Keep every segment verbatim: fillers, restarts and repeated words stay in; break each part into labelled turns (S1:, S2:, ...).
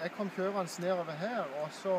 S1: jeg kom kjørende nedover her, og så,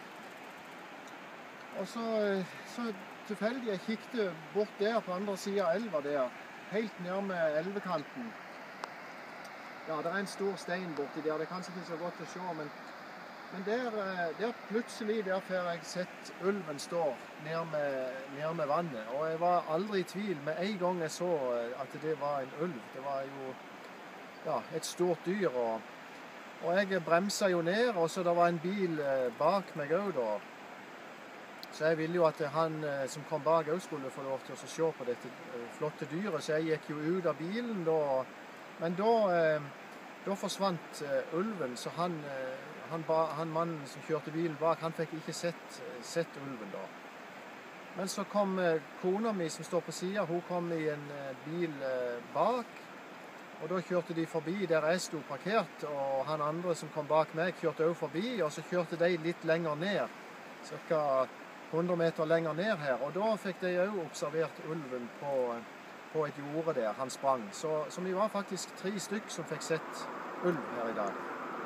S1: og så, så tilfeldig jeg kikket bort der på andre siden av elva der, helt ned med elvekanten. Ja, det er en stor stein borti der, det er kanskje ikke så godt å se, men, men der, der plutselig der får jeg sett ulven stå ned med, ned med vannet, og jeg var aldri i tvil med en gang jeg så at det var en ulv. Det var jo ja, et stort dyr, og, og jeg bremsa jo ned, og så det var en bil bak meg også da. Så jeg ville jo at han som kom bak også skulle få lov til å se på dette flotte dyret, så jeg gikk jo ut av bilen da. Men da, da forsvant ulven, så han, han, han mannen som kjørte bilen bak, han fikk ikke sett, sett ulven da. Men så kom kona mi som står på siden, hun kom i en bil bak, og da kjørte de forbi der jeg stod parkert, og han andre som kom bak meg kjørte også forbi, og så kjørte de litt lenger ned, cirka hundre meter lenger ned her, og da fikk de også observert ulven på, på et jorde der han sprang. Så, så vi var faktisk tre stykk som fikk sett ulv her i dag.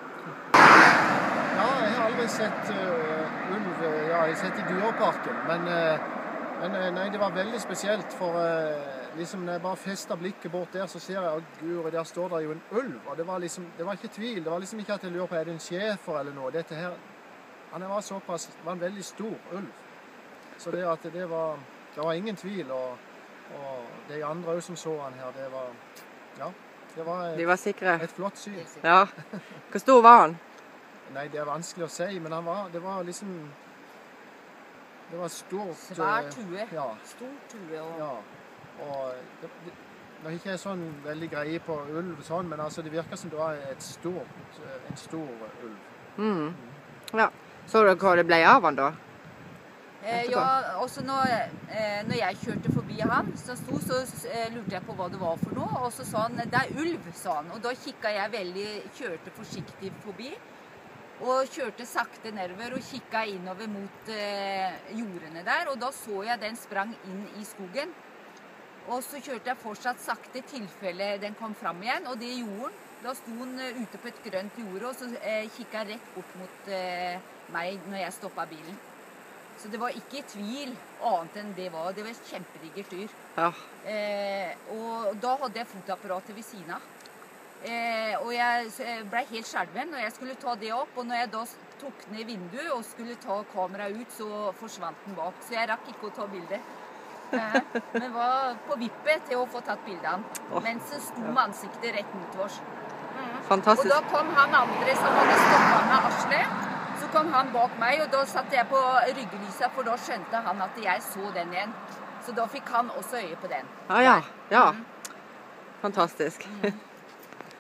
S1: Ja, jeg har aldri sett uh, ulv, ja, jeg har sett i dyreparken, men, uh, men uh, nei, det var veldig spesielt, for uh, liksom når jeg bare festet blikket bort der, så ser jeg, å gud, der står det jo en ulv, og det var liksom, det var ikke tvil, det var liksom ikke at jeg lurer på, er det en schæfer eller noe, dette her, han var såpass, det var en veldig stor ulv. Så det at det var, det var ingen tvil, og, og de andre også som så han her, det var, ja, det var et,
S2: de var sikre.
S1: Et flott syn.
S2: Ja. Hvor stor var han?
S1: Nei, det er vanskelig å si, men han var, det var liksom, det var stort.
S3: Svær tue,
S1: ja.
S3: Stor tue. Og...
S1: Ja, og det, det, det er ikke sånn veldig greie på ulv sånn, men altså det virker som det var et stort, en stor ulv.
S2: Mm. Ja. Så du hva det ble av han da?
S3: Eh, ja, også når, eh, når jeg kjørte forbi han, så, sto, så eh, lurte jeg på hva det var for noe, og så sa han, det er ulv, sa han. Og da kikket jeg veldig, kjørte forsiktig forbi, og kjørte sakte nedover og kikket innover mot eh, jordene der, og da så jeg den sprang inn i skogen. Og så kjørte jeg fortsatt sakte tilfelle den kom fram igjen, og det gjorde den. Da sto den uh, ute på et grønt jord, og så eh, kikket jeg rett bort mot eh, meg når jeg stoppet bilen. Så det var ikke i tvil annet enn det var. Det var et kjempedigert dyr.
S2: Ja.
S3: Eh, og da hadde jeg fotoapparatet ved siden av. Eh, og jeg, jeg ble helt skjelven når jeg skulle ta det opp. Og når jeg da tok ned vinduet og skulle ta kameraet ut, så forsvant den bak. Så jeg rakk ikke å ta bildet. Eh, men var på vippet til å få tatt bildet av den.
S2: Oh.
S3: Mens den sto med ansiktet rett mot oss. Mm.
S2: Fantastisk.
S3: Og da kom han andre som hadde stoppet med Asle. Så kom han bak meg, og da satt jeg på ryggelyset, for da skjønte han at jeg så den igjen. Så da fikk han også øye på den.
S2: Ah, ja, ja.
S3: Mm.
S2: Fantastisk.
S3: Mm.